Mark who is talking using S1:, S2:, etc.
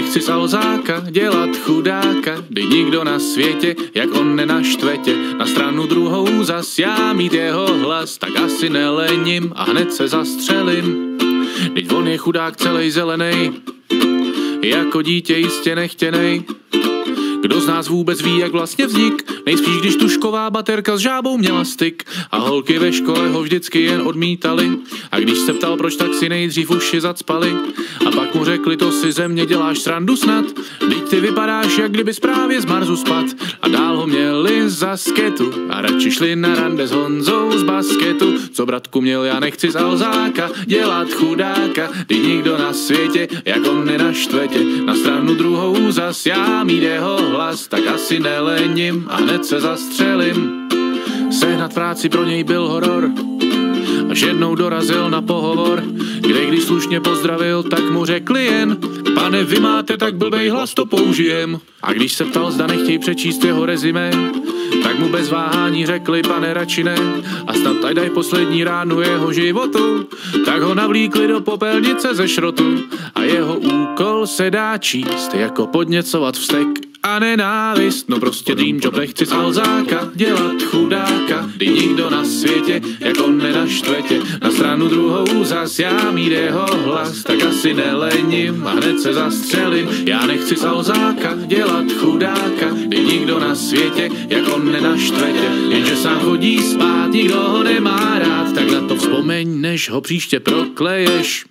S1: nechci z Alzáka dělat chudáka, kdy nikdo na světě, jak on nenaštve tě. Na stranu druhou zas já mít jeho hlas, tak asi nelením a hned se zastřelím. Vždyť on je chudák celej zelenej, jako dítě jistě nechtěnej. Kdo z nás vůbec ví, jak vlastně vznik? Nejspíš, když tušková baterka s žábou měla styk a holky ve škole ho vždycky jen odmítali. A když se ptal, proč, tak si nejdřív uši zacpali. A pak mu řekli, to si ze mě děláš srandu snad. Vždyť ty vypadáš, jak kdybys právě z Marsu spad. A dál ho měli za sketu a radši šli na rande s Honzou z basketu. Co bratku měl, já nechci z Alzáka dělat chudáka, kdy nikdo na světě, jak on nenaštve tě. Na stranu druhou zas já mít jeho hlas, tak asi nelením a hned se zastřelím. Sehnat práci pro něj byl horor, až jednou dorazil na pohovor, kde když slušně pozdravil, tak mu řekli jen: pane, vy máte tak blbej hlas, to použijem. A když se ptal, zda nechtěj přečíst jeho rezimé, tak mu bez váhání řekli: pane, radši ne. A snad ať daj poslední ránu jeho životu, tak ho navlíkli do popelnice ze šrotu. A jeho úkol se dá číst jako podněcovat vztek a nenávist. No prostě dream job, nechci z Alzáka dělat chudáka, kdy nikdo na světě, jak on nenaštve tě. Na stranu druhou zas já mít jeho hlas, tak asi nelením a hned se zastřelím. Já nechci z Alzáka dělat chudáka, kdy nikdo na světě, jak on nenaštve tě. Jenže sám chodí spát, nikdo ho nemá rád, tak na to vzpomeň, než ho příště prokleješ.